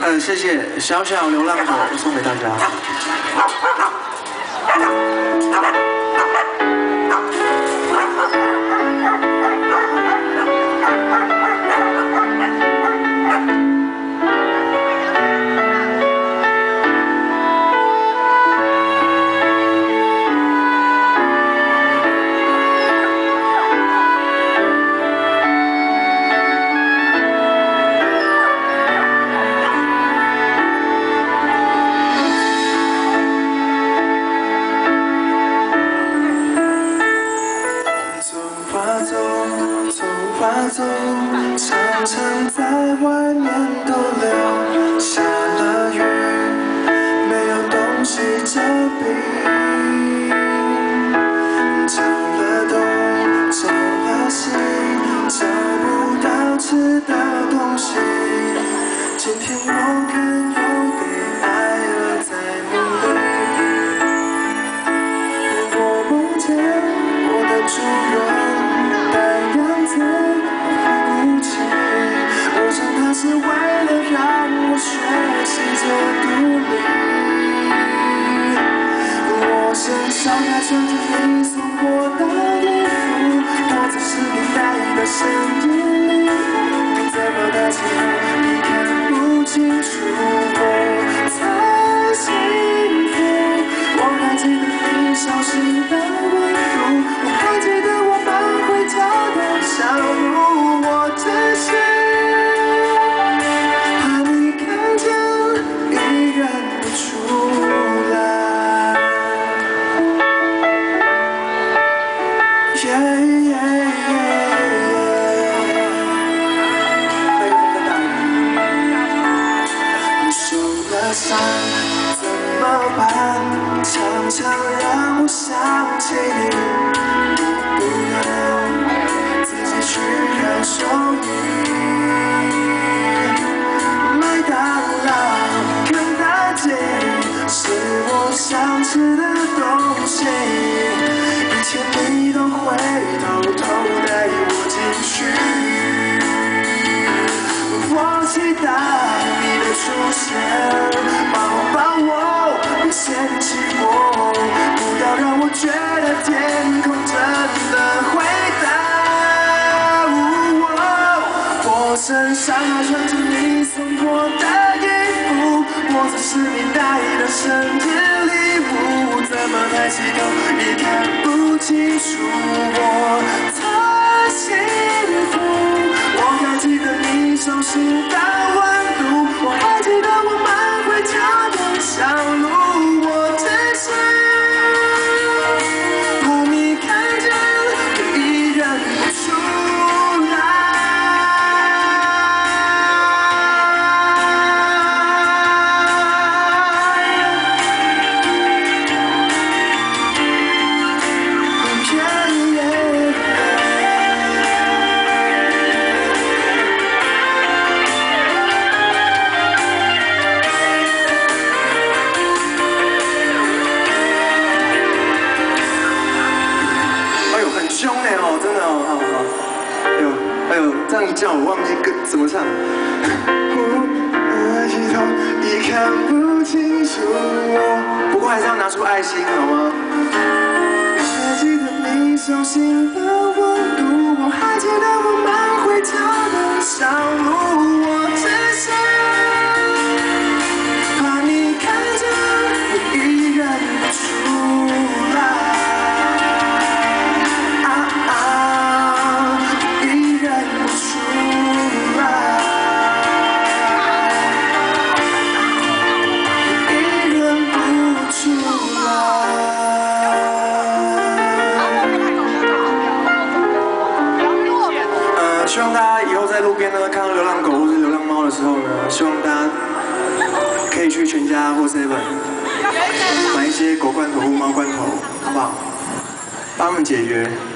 谢谢小小流浪狗送给大家。走，常常在外面逗留，下了雨，没有东西遮蔽，走了东，走了西，找不到吃的东西。今天我看又给爱了在梦里，我梦见我的主人的样子。我想他是为了让我学习着独立。我身上还穿着你送我的衣服，或者是你带的生日礼物，怎么的时候你看不清楚我才幸福。我还记得你手心的温度，我还记得我们回家的小路，我只是怕你看见已认不出来。受了伤怎么办？常常让我想起你，不能自己去看手艺。麦当劳、肯德基是我想吃的东西，以前你都会偷偷带我进去。我期待你的出现，抱抱我，别嫌弃我，不要让我觉得天空真的会大。我身上还穿着你送我的衣服，或者是你带的生日礼物，怎么抬起头也看不清楚我才幸福。我还记得你手心的温度，我还记得我们回家的小路，我只是怕你看见已认不出来。这样一叫我忘记歌怎么唱。低头已看不清楚我，不过还是要拿出爱心好吗？还记得你手心的温度，我还记得我们回家的小路，我只是怕你看见已认不出来。希望大家以后在路边呢看到流浪狗或者流浪猫的时候呢，希望大家可以去全家或 Seven 买一些狗罐头或猫罐头，好不好？帮他们解决